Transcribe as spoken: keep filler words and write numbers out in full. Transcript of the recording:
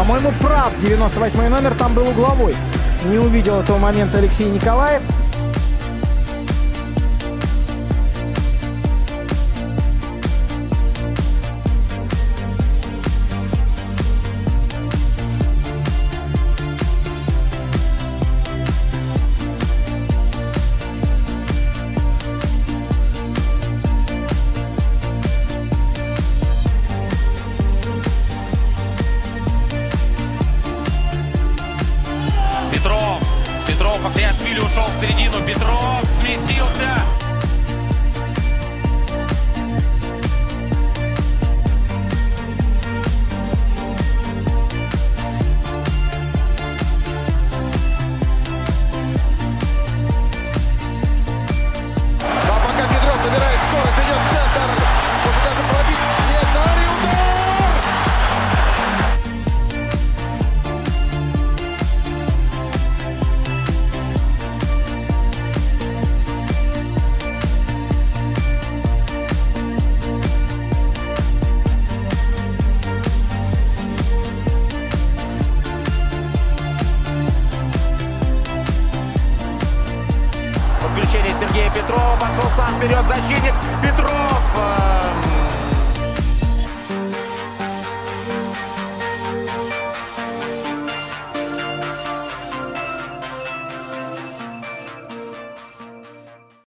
По-моему, прав девяносто восьмой номер, там был угловой. Не увидел этого момента Алексей Николаев. Петров. Петров, Ахриашвили ушел в середину. Петров сместился. А пока Петров набирает скорость, идет в центр. Может даже пробить. Нет, Дарья, удар! Подключение Сергея Петрова. Пошел сам вперед защитник. Петров.